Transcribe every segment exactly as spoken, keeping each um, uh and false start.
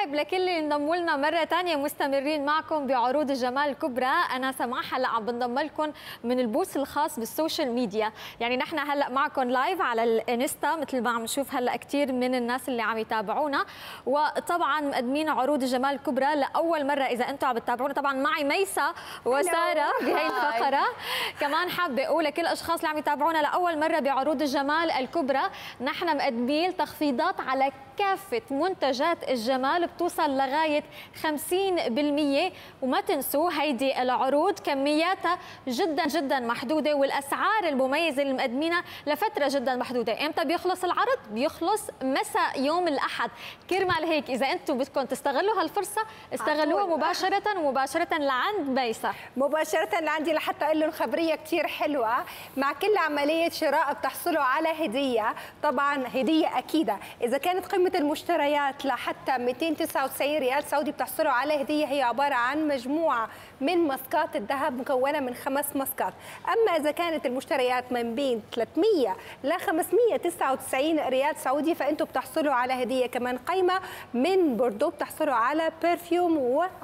برحب لكل اللي انضموا لنا مره ثانيه مستمرين معكم بعروض الجمال الكبرى. انا سماح هلا عم بنضم لكم من البوث الخاص بالسوشيال ميديا، يعني نحن هلا معكم لايف على الانستا مثل ما عم نشوف هلا كثير من الناس اللي عم يتابعونا، وطبعا مقدمين عروض الجمال الكبرى لاول مره. اذا انتم عم تتابعونا طبعا معي ميسا وساره بهي الفقره. كمان حابه اقول لكل الاشخاص اللي عم يتابعونا لاول مره بعروض الجمال الكبرى، نحن مقدمين تخفيضات على كافة منتجات الجمال بتوصل لغاية خمسين بالمئة، وما تنسوا هيدي العروض كمياتها جدا جدا محدودة، والأسعار المميزة اللي مقدمينها لفترة جدا محدودة. امتى بيخلص العرض؟ بيخلص مساء يوم الأحد. كرمال هيك إذا أنتم بدكم تستغلوا هالفرصة استغلوها مباشرة ومباشرة لعند ميسا، مباشرة لعندي لحتى أقول لهم خبرية كتير حلوة. مع كل عملية شراء بتحصلوا على هدية، طبعا هدية أكيدة. إذا كانت قيمة المشتريات لحتى مئتين وتسعة وتسعين ريال سعودي بتحصلوا على هدية، هي عبارة عن مجموعة من ماسكات الذهب مكونة من خمس ماسكات. أما إذا كانت المشتريات من بين ثلاثمئة ل خمسمئة وتسعة وتسعين ريال سعودي فأنتم بتحصلوا على هدية كمان قيمة من بوردو، بتحصلوا على برفيوم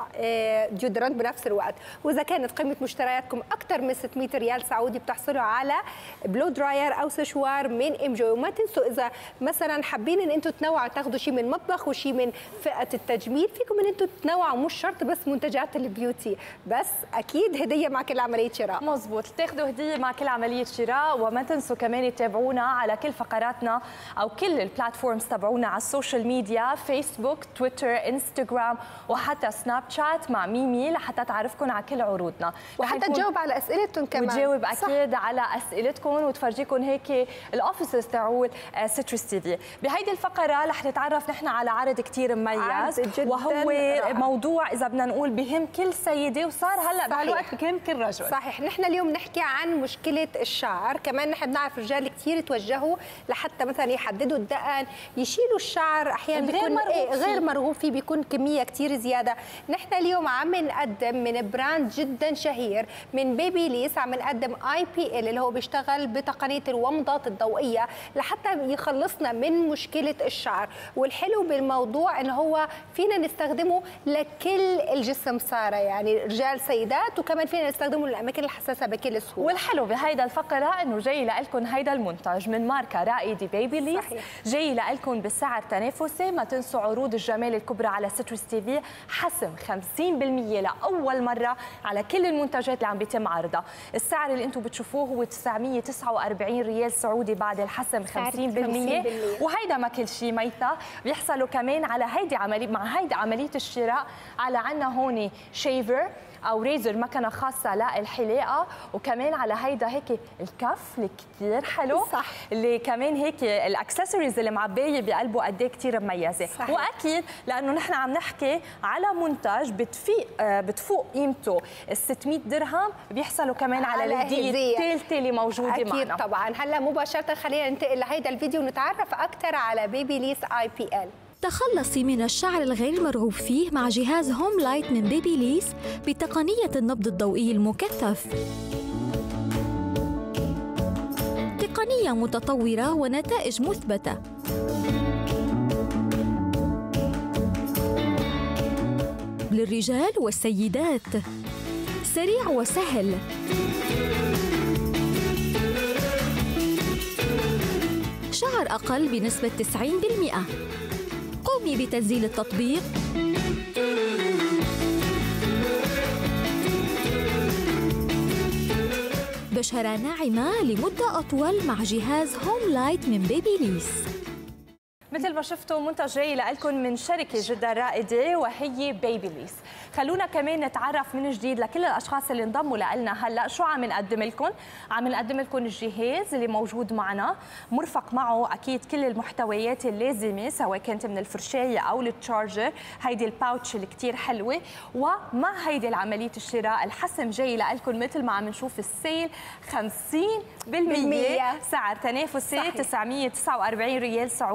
وديودرنت بنفس الوقت. وإذا كانت قيمة مشترياتكم أكثر من ستمئة ريال سعودي بتحصلوا على بلو دراير أو سشوار من إمجوي. وما تنسوا إذا مثلا حابين إن أنتم تنوعوا تاخذوا شيء من مطبخ وشيء من فئة التجميل، فيكم إن أنتم تنوعوا، مش شرط بس منتجات البيوتي، بس أكيد هدية مع كل عملية شراء. مزبوط، تاخذوا هدية مع كل عملية شراء. وما تنسوا كمان تتابعونا على كل فقراتنا أو كل البلاتفورمز تبعونا على السوشيال ميديا، فيسبوك، تويتر، انستغرام، وحتى سناب شات مع ميمي لحتى تعرفكم على كل عروضنا، وحتى تجاوب على أسئلتكم كمان، وتجاوب أكيد صح على أسئلتكم وتفرجيكم هيك الأوفيسز تاعول سيترس تي في. بهيدي الفقرة رح نتعرف نحن على عرض كثير مميز، وهو رائع. موضوع إذا بدنا نقول بهم كل سيدة، وصار هلا بهالوقت بهم كل رجل. صحيح. نحن اليوم نحكي عن مشكلة الشعر، كمان نحن بنعرف رجال كثير توجهوا لحتى مثلا يحددوا الدقن، يشيلوا الشعر، أحيانا بيكون إيه غير مرغوب فيه، بيكون كمية كثير زيادة. نحن اليوم عم نقدم من براند جدا شهير من بيبي ليس، عم نقدم اي بي ال اللي هو بيشتغل بتقنية الومضات الضوئية لحتى يخلصنا من مشكلة الشعر. والحلو بالموضوع انه هو فينا نستخدمه لكل الجسم ساره، يعني رجال سيدات، وكمان فينا نستخدمه للاماكن الحساسه بكل سهوله. والحلو بهيدا الفقره انه جاي لكم هيدا المنتج من ماركه رائده بيبي ليس، جاي لكم بسعر تنافسي. ما تنسوا عروض الجمال الكبرى على سيترس تي في، حسم خمسين بالمئة لاول مره على كل المنتجات اللي عم بيتم عرضها. السعر اللي انتم بتشوفوه هو تسعمئة وتسعة وأربعين ريال سعودي بعد الحسم خمسين بالمئة. وهيدا ما كل شيء ميتا، بيحصلوا كمان على هيدي عمليه، مع هيدي عمليه الشراء على عنا هون شيفر او ريزر، مكنه خاصه للحلاقه، وكمان على هيدا هيك الكف اللي كثير حلو صح، اللي كمان هيك الاكسسوارز اللي معبايه بقلبه قد ايه كثير مميزه. صحيح. واكيد لانه نحن عم نحكي على منتج بتفيق بتفوق قيمته ال ستمئة درهم، بيحصلوا كمان على, على الهديه الثالثه اللي موجوده أكيد معنا. اكيد طبعا. هلا مباشره خلينا ننتقل لهيدا الفيديو ونتعرف اكثر على بيبي ليس اي بي ال. تخلصي من الشعر الغير مرغوب فيه مع جهاز هوم لايت من بيبي ليس بتقنية النبض الضوئي المكثف. تقنية متطورة ونتائج مثبتة. للرجال والسيدات، سريع وسهل. شعر أقل بنسبة تسعين بالمئة. قومي بتنزيل التطبيق بشرة ناعمة لمدة أطول مع جهاز هوم لايت من بيبي ليس. مثل ما شفتوا منتج جاي لكم من شركة جدا رائدة وهي بيبي ليس. خلونا كمان نتعرف من جديد لكل الاشخاص اللي انضموا لنا هلا شو عم نقدم لكم. عم نقدم لكم الجهاز اللي موجود معنا، مرفق معه اكيد كل المحتويات اللازمه، سواء كانت من الفرشايه او التشارجر، هيدي الباوتش اللي كثير حلوه. ومع هيدي العمليه الشراء الحسم جاي لكم مثل ما عم نشوف السيل خمسين بالمئة، سعر تنافسي تسعمئة وتسعة وأربعين ريال سعودي بس.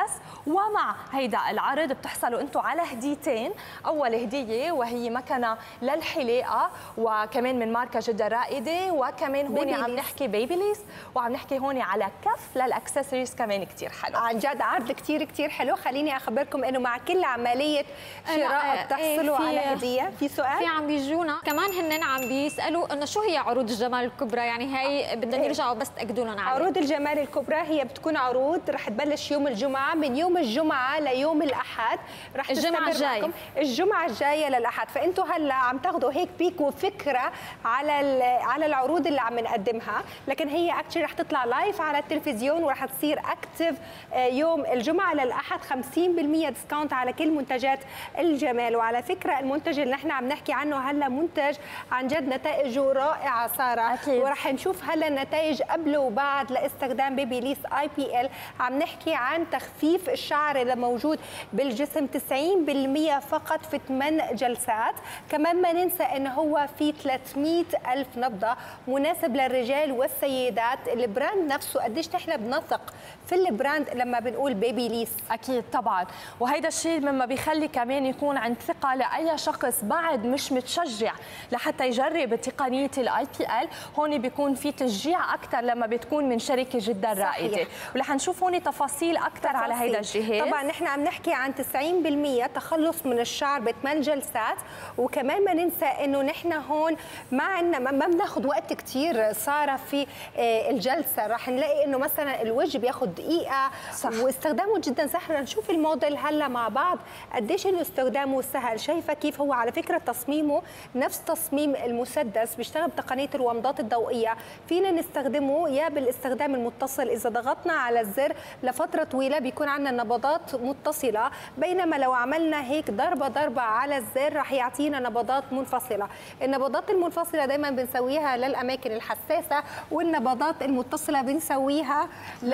بس. ومع هيدا العرض بتحصلوا انتم على هديتين. اول هديه وهي مكنه للحلاقه وكمان من ماركه جدا رائده، وكمان هون عم نحكي بيبيليس، وعم نحكي هون على كف للاكسسوارز كمان كثير حلو. عن جد عرض كثير كثير حلو. خليني اخبركم انه مع كل عمليه شراء بتحصلوا على هديه. في سؤال في عم بيجونا كمان هن عم بيسالوا انه شو هي عروض الجمال الكبرى، يعني هي بدنا نرجعوا بس تاكدوا لنا عليها. عروض الجمال الكبرى هي بتكون عروض رح تبلش يوم الجمعه، من يوم الجمعه ليوم الاحد رح الجمعه الجايه الجمعه الجايه للاحد. فانتم هلا عم تاخذوا هيك بيك وفكره على على العروض اللي عم نقدمها، لكن هي اكشلي رح تطلع لايف على التلفزيون ورح تصير اكتف يوم الجمعه للاحد. خمسين بالمئة ديسكاونت على كل منتجات الجمال. وعلى فكره المنتج اللي نحن عم نحكي عنه هلا منتج عن جد نتائجه رائعه ساره، أكيد. ورح نشوف هلا النتائج قبل وبعد لاستخدام بيبيليس اي بي ال. عم نحكي عن تخفيف الشعر اللي موجود بالجسم تسعين بالمئة فقط في ثمان جلسات. كمان ما ننسى انه هو في ثلاثمئة ألف نبضه مناسب للرجال والسيدات. البراند نفسه قديش نحن بنثق في البراند لما بنقول بيبيليس. اكيد طبعا، وهيدا الشيء مما بيخلي كمان يكون عند ثقه لاي شخص بعد مش متشجع لحتى يجرب تقنيه الاي بي ال. هون بيكون في تشجيع اكثر لما بتكون من شركه جدا رائده، ورح نشوف هون تفاصيل اكثر على هيدا الجهاز. طبعا نحن عم نحكي عن تسعين بالمئة تخلص من الشعر بثمان جلسات. وكمان ما ننسى انه نحن هون ما عندنا ما بناخذ وقت كثير صار في الجلسه. رح نلاقي انه مثلا الوجه بياخذ دقيقه صح. واستخدامه جدا سهل. نشوف الموديل هلا مع بعض قديش انه استخدامه سهل. شايفه كيف هو على فكره تصميمه نفس تصميم المسدس، بيشتغل بتقنيه الومضات الضوئيه. فينا نستخدمه يا بالاستخدام المتصل، اذا ضغطنا على الزر لفتره طويله بيكون عندنا نبضات متصله، بينما لو عملنا هيك ضربه ضربه على الزر رح يعطينا نبضات منفصله. النبضات المنفصله دائما بنسويها للاماكن الحساسه، والنبضات المتصله بنسويها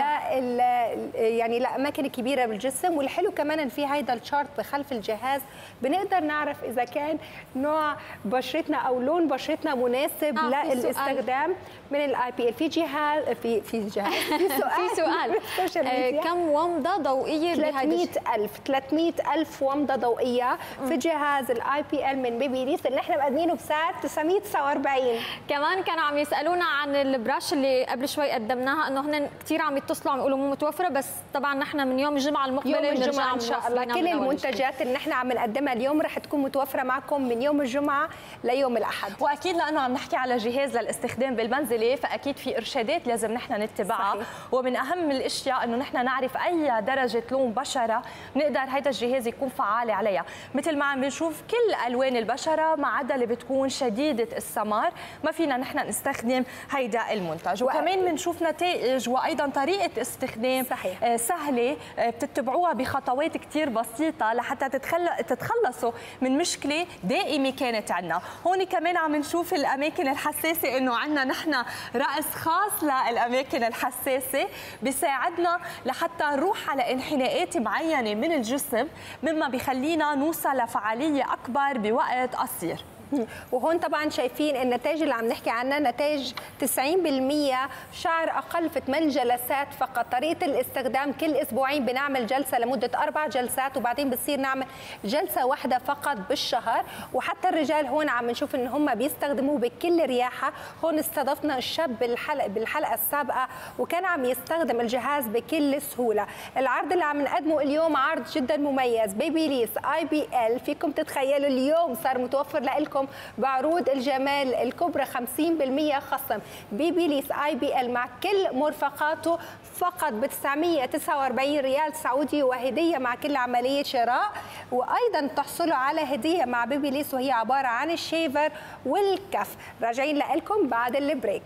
لل يعني لاماكن كبيره بالجسم. والحلو كمان ان في هيدا الشارت بخلف الجهاز بنقدر نعرف اذا كان نوع بشرتنا او لون بشرتنا مناسب آه للاستخدام من الاي بي ال. في جهاز في في جهاز في سؤال في سؤال آه كم ومضه ضوئيه ثلاثمئة ألف ثلاثمئة ألف ومضه ضوئيه م. في جهاز الاي بي ال من بيبيليس اللي احنا مقدمينه بسعر تسعمئة وتسعة وأربعين. كمان كانوا عم يسالونا عن البراش اللي قبل شوي قدمناها، انه هن كثير عم يتصلوا عم يقولوا مو متوفره، بس طبعا نحن من يوم الجمعه المقبله يوم الجمعه ان شاء الله كل المنتجات اللي نحن عم نقدمها اليوم رح تكون متوفره معكم من يوم الجمعه ليوم الاحد. واكيد لانه عم نحكي على جهاز للاستخدام بالمنزلي فاكيد في ارشادات لازم نحن نتبعها. صحيح. ومن اهم الاشياء انه نحن نعرف اي درجه لون بشره بنقدر هيدا الجهاز يكون فعال عليها. مثل ما عم بنشوف كل الوان البشره ما عدا اللي بتكون شديده السمار ما فينا نحن نستخدم هيدا المنتج. وكمان بنشوف نتائج وايضا طريقه استخدام صحيح. سهله بتتبعوها بخطوات كثير بسيطه لحتى تتخلصوا من مشكله دائمه كانت عندنا. هون كمان عم نشوف الاماكن الحساسه انه عندنا نحن رأس خاص للاماكن الحساسه بيساعدنا لحتى نروح على انحناءات معينه من الجسم مما بيخلينا نوصل لفعاليه اكبر بوقت قصير. وهون طبعا شايفين النتائج اللي عم نحكي عنها نتائج تسعين بالمئة شعر اقل في ثمان جلسات فقط. طريقه الاستخدام كل اسبوعين بنعمل جلسه لمده اربع جلسات وبعدين بتصير نعمل جلسه واحده فقط بالشهر. وحتى الرجال هون عم نشوف ان هم بيستخدموه بكل رياحه. هون استضفنا الشاب بالحلقه بالحلقه السابقه وكان عم يستخدم الجهاز بكل سهوله. العرض اللي عم نقدمه اليوم عرض جدا مميز. بيبيليس اي بي ال فيكم تتخيلوا اليوم صار متوفر لكم بعروض الجمال الكبرى خمسين بالمئة خصم. بيبيليس اي بي ال مع كل مرفقاته فقط ب تسعمئة وتسعة وأربعين ريال سعودي وهديه مع كل عمليه شراء. وايضا تحصلوا على هديه مع بيبيليس وهي عباره عن الشيفر والكف. راجعين لكم بعد البريك.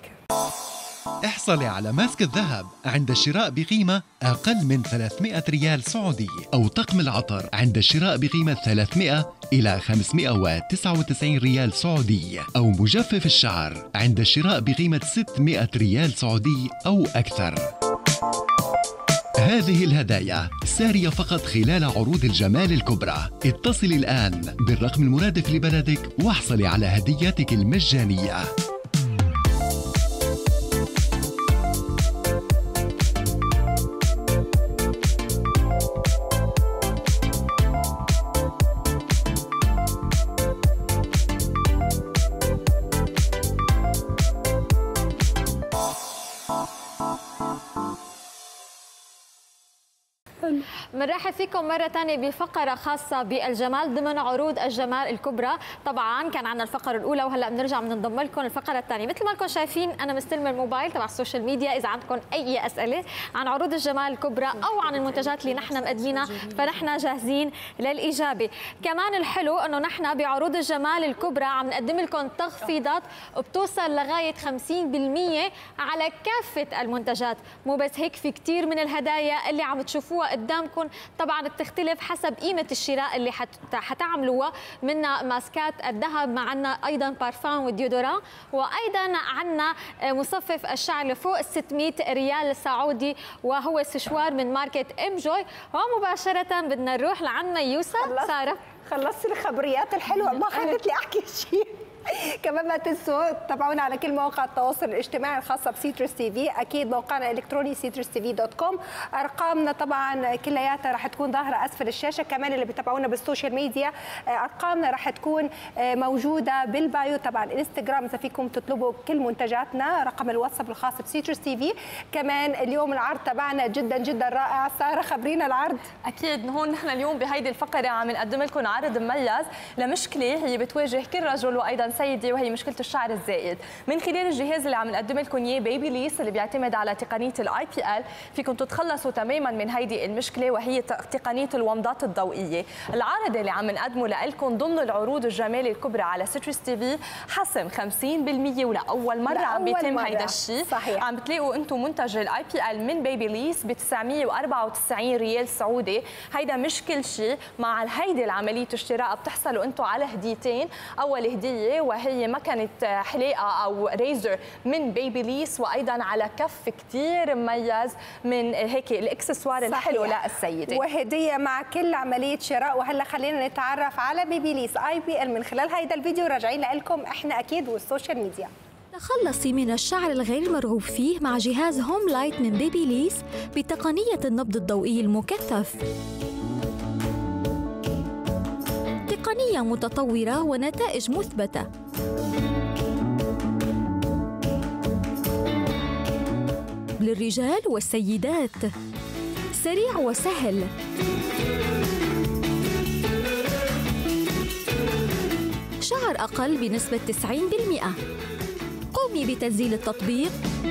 احصلي على ماسك الذهب عند الشراء بقيمة أقل من ثلاثمئة ريال سعودي، أو طقم العطر عند الشراء بقيمة ثلاثمئة إلى خمسمئة وتسعة وتسعين ريال سعودي، أو مجفف الشعر عند الشراء بقيمة ستمئة ريال سعودي أو أكثر. هذه الهدايا سارية فقط خلال عروض الجمال الكبرى. اتصلي الآن بالرقم المرادف لبلدك واحصلي على هدياتك المجانية. بنرحب فيكم مرة ثانية بفقرة خاصة بالجمال ضمن عروض الجمال الكبرى. طبعا كان عندنا الفقرة الأولى وهلا بنرجع بننضم لكم الفقرة الثانية. مثل ما انكم شايفين أنا مستلمة الموبايل تبع السوشيال ميديا، إذا عندكم أي أسئلة عن عروض الجمال الكبرى أو عن المنتجات اللي نحن مقدمينها فنحن جاهزين للإجابة. كمان الحلو إنه نحن بعروض الجمال الكبرى عم نقدم لكم تخفيضات بتوصل لغاية خمسين بالمئة على كافة المنتجات. مو بس هيك، في كثير من الهدايا اللي عم تشوفوها قدامكم طبعا بتختلف حسب قيمه الشراء اللي حت... حتعملوها. منها ماسكات الذهب، معنا ايضا بارفان وديودوران، وايضا عندنا مصفف الشعر لفوق ستمئة ريال سعودي وهو سشوار من ماركه ام جوي. ومباشره بدنا نروح لعند ميوسا. ساره خلصت الخبريات الحلوه، ما خلت لي احكي شيء. كمان ما تنسوا تتابعونا على كل مواقع التواصل الاجتماعي الخاصه بسيترس تي في، اكيد موقعنا الالكتروني سيترس تي في دوت كوم. ارقامنا طبعا كلياتها راح تكون ظاهره اسفل الشاشه، كمان اللي بيتابعونا بالسوشيال ميديا ارقامنا راح تكون موجوده بالبايو تبع الانستغرام اذا فيكم تطلبوا كل منتجاتنا. رقم الواتساب الخاص بسيترس تي في. كمان اليوم العرض تبعنا جدا جدا رائع. ساره خبرينا العرض. اكيد هون نحن اليوم بهيدي الفقره عم نقدم لكم عرض مميز لمشكله هي بتواجه كل رجل وايضا سيدي، وهي مشكله الشعر الزائد. من خلال الجهاز اللي عم نقدم لكم اياه بيبي ليس اللي بيعتمد على تقنيه الاي بي ال، فيكم تتخلصوا تماما من هيدي المشكله وهي تقنيه الومضات الضوئيه. العرض اللي عم نقدمه لكم ضمن العروض الجمال الكبرى على سيترس تي في حسم خمسين بالمئة ولاول مره عم بيتم هيدا الشيء. عم بتلاقوا انتم منتج الاي بي ال من بيبي ليس ب تسعمئة وأربعة وتسعين ريال سعودي. هيدا مش كل شيء، مع هيدي العمليه الشراء بتحصلوا انتم على هديتين. اول هديه وهي مكنه حلاقه او ريزر من بيبي ليس، وايضا على كف كثير مميز من هيك الاكسسوار الحلو للسيده، وهديه مع كل عمليه شراء. وهلا خلينا نتعرف على بيبي ليس اي بي ال من خلال هيدا الفيديو. راجعين لكم احنا اكيد والسوشيال ميديا. تخلصي من الشعر الغير المرغوب فيه مع جهاز هوم لايت من بيبي ليس بتقنيه النبض الضوئي المكثف. تقنية متطورة ونتائج مثبتة. للرجال والسيدات، سريع وسهل. شعر أقل بنسبة تسعين بالمئة. قومي بتنزيل التطبيق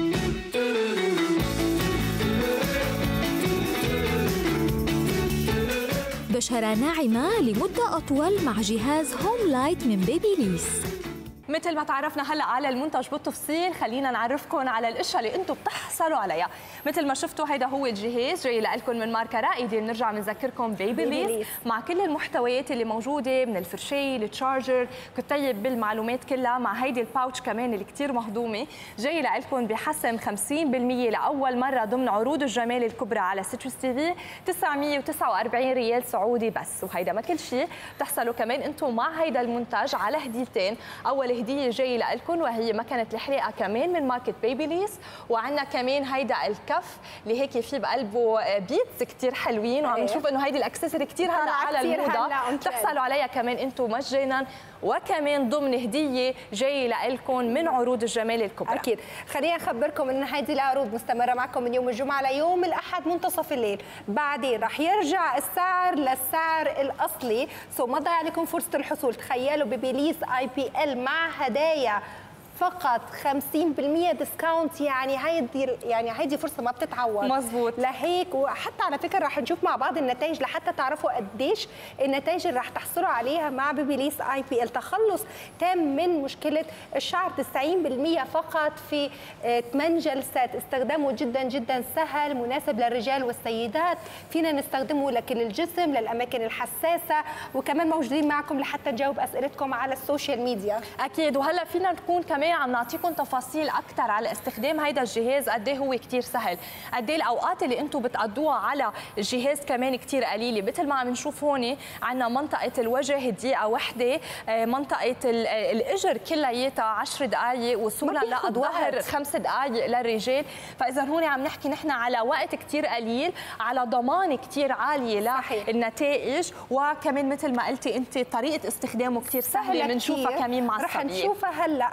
بشرة ناعمة لمدة أطول مع جهاز هوم لايت من بيبي ليس. مثل ما تعرفنا هلا على المنتج بالتفصيل، خلينا نعرفكم على الاشياء اللي انتم بتحصلوا عليها. مثل ما شفتوا هيدا هو الجهاز جاي لكم من ماركه رائده. بنرجع بنذكركم بيبي ليس مع كل المحتويات اللي موجوده من الفرشاه، التشارجر، كتيب بالمعلومات كلها، مع هيدي الباوتش كمان اللي كثير مهضومه. جاي لكم بحسم خمسين بالمئة لاول مره ضمن عروض الجمال الكبرى على سيترس تي في، تسعمئة وتسعة وأربعين ريال سعودي بس. وهيدا ما كل شيء، بتحصلوا كمان انتم مع هيدا المنتج على هديتين. اول هديه جاي لكم وهي مكنه الحلاقه كمان من ماركه بيبي ليس، وعندنا كمان هيدا الكف اللي هيك في بقلبه بيتس كثير حلوين، وعم نشوف انه هيدي الاكسسوري كثير هلا على الموضه، بتحصلوا عليها كمان انتم مجانا. وكمان ضمن هديه جاي لكم من عروض الجمال الكبرى. اكيد. خلينا نخبركم ان هذه العروض مستمره معكم من يوم الجمعه ليوم الاحد منتصف الليل، بعدين رح يرجع السعر للسعر الاصلي، سو ما ضيع عليكم فرصه الحصول. تخيلوا بيبي ليس اي بي ال مع هدايا فقط خمسين بالمئة ديسكاونت، يعني هيدي يعني هيدي فرصه ما بتتعوض. مزبوط. لهيك وحتى على فكره رح نشوف مع بعض النتائج لحتى تعرفوا قديش النتائج اللي رح تحصلوا عليها مع بيبي ليس اي بي ال. تخلص تام من مشكله الشعر، تسعين بالمئة فقط في ثمان جلسات. استخدامه جدا جدا سهل، مناسب للرجال والسيدات، فينا نستخدمه لكل الجسم، للاماكن الحساسه، وكمان موجودين معكم لحتى نجاوب اسئلتكم على السوشيال ميديا. اكيد. وهلا فينا نكون كمان عم نعطيكم تفاصيل اكثر على استخدام هيدا الجهاز، قد ايه هو كثير سهل، قد ايه الاوقات اللي انتم بتقضوها على الجهاز كمان كثير قليله. مثل ما عم نشوف هون عندنا منطقه الوجه دقيقه وحده، منطقه الاجر كلياتها عشر دقائق، وصولا للظهر خمس دقائق للرجال. فاذا هون عم نحكي نحن على وقت كثير قليل، على ضمان كثير عاليه للنتائج، وكمان مثل ما قلتي انت طريقه استخدامه كثير سهله، بنشوفها كمان مع الصبيه. رح نشوفها هلا. اول شيء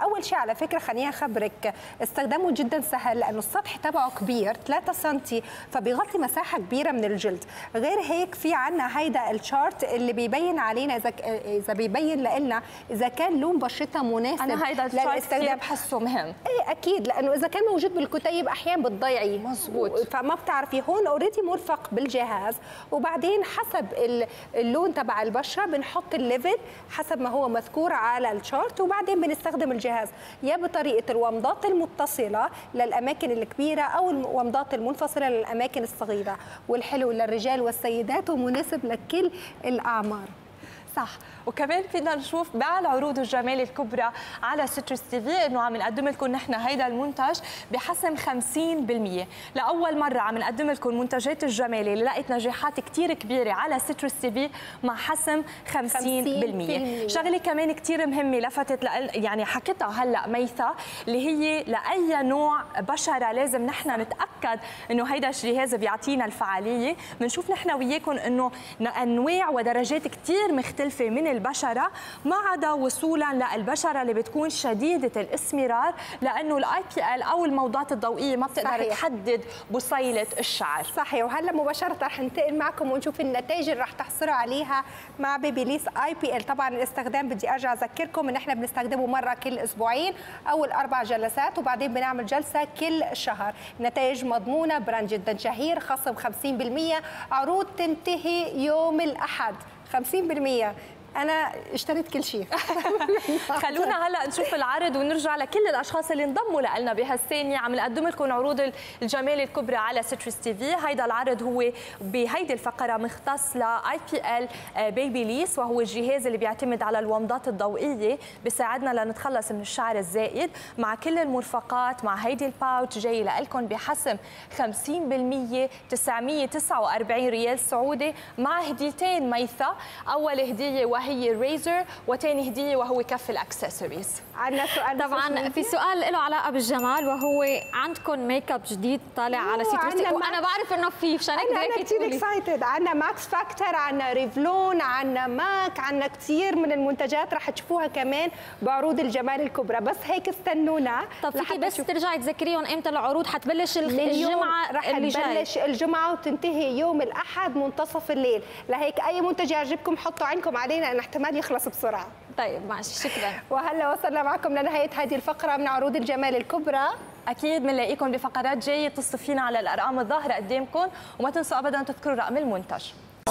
على فكره خليني اخبرك استخدامه جدا سهل لانه السطح تبعه كبير ثلاثة سنتي فبيغطي مساحه كبيره من الجلد. غير هيك في عنا هيدا الشارت اللي بيبين علينا اذا اذا بيبين لنا اذا كان لون بشرتها مناسب. انا هيدا الشارت كثير بحسه مهم. ايه اكيد لانه اذا كان موجود بالكتيب احيانا بتضيعيه. مزبوط. فما بتعرفي هون اوريدي مرفق بالجهاز وبعدين حسب اللون تبع البشره بنحط الليفل حسب ما هو مذكور على الشارت وبعدين بنستخدم الجهاز يا بطريقه الومضات المتصله للاماكن الكبيره او الومضات المنفصله للاماكن الصغيره. والحلو للرجال والسيدات ومناسب لكل الاعمار. صح. وكمان فينا نشوف مع العروض الجمال الكبرى على سيترس تي في انه عم نقدم لكم نحن هيدا المنتج بحسم خمسين بالمية. لاول مره عم نقدم لكم منتجات الجمال اللي لقت نجاحات كثير كبيره على سيترس تي في مع حسم خمسين بالمية. شغله كمان كثير مهمه لفتت يعني حكيتها هلا ميثا اللي هي لاي نوع بشره لازم نحن نتاكد انه هيدا الجهاز بيعطينا الفعاليه. بنشوف نحن وياكم انه انواع ودرجات كثير مختلفه من البشره ما عدا وصولا للبشره اللي بتكون شديده الاسمرار لانه الاي بي ال او الموضات الضوئيه ما بتقدر صحيح. تحدد بصيله الشعر. صحيح. وهلا مباشره رح ننتقل معكم ونشوف النتائج اللي رح تحصلوا عليها مع بيبيليس اي بي ال. طبعا الاستخدام بدي ارجع اذكركم ان احنا بنستخدمه مره كل اسبوعين اول اربع جلسات وبعدين بنعمل جلسه كل شهر. نتائج مضمونه، براند جدا شهير، خصم خمسين بالمية، عروض تنتهي يوم الاحد. خمسين بالمية أنا اشتريت كل شيء. خلونا هلا نشوف العرض ونرجع لكل الأشخاص اللي انضموا لنا بهالثانية. عم نقدم لكم عروض الجمال الكبرى على سيترس تي في. هيدا العرض هو بهيدي الفقرة مختص لاي بي ال بيبيليس وهو الجهاز اللي بيعتمد على الومضات الضوئية بيساعدنا لنتخلص من الشعر الزائد مع كل المرفقات. مع هيدي الباوتش جاي لكم بحسم خمسين بالمية تسعمية وتسعة وأربعين ريال سعودي مع هديتين ميثا. أول هدية وهي ريزر وثاني هديه وهو كف الاكسسوارز. عندنا سؤال طبعا في سؤال له علاقه بالجمال وهو عندكم ميك اب جديد طالع على سيترس وانا بعرف انه في مشان هيك انا كثير اكسايتد. عندنا ماكس فاكتور، عندنا ريفلون، عندنا ماك، عندنا كثير من المنتجات رح تشوفوها كمان بعروض الجمال الكبرى. بس هيك استنونا. طب فيكي بس ترجعي تذكريهم امتى العروض حتبلش الجمعه رح اللي جاي؟ تبلش الجمعه وتنتهي يوم الاحد منتصف الليل. لهيك اي منتج يعجبكم حطوا عينكم علينا لان احتمال يخلص بسرعه. طيب ماشي شكرا. وهلا وصلنا معكم لنهايه هذه الفقره من عروض الجمال الكبرى. اكيد بنلاقيكم بفقرات جايه. اتصلوا فينا على الارقام الظاهره قدامكم وما تنسوا ابدا تذكروا رقم المنتج.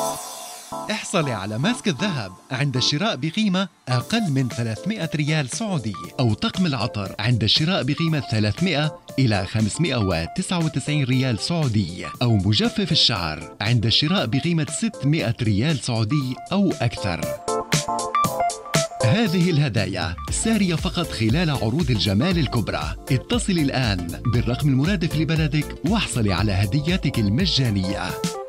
احصلي على ماسك الذهب عند الشراء بقيمة أقل من ثلاثمئة ريال سعودي أو طقم العطر عند الشراء بقيمة ثلاثمئة إلى خمسمئة وتسعة وتسعين ريال سعودي أو مجفف الشعر عند الشراء بقيمة ستمئة ريال سعودي أو أكثر. هذه الهدايا سارية فقط خلال عروض الجمال الكبرى. اتصلي الآن بالرقم المرادف لبلدك واحصلي على هديتك المجانية.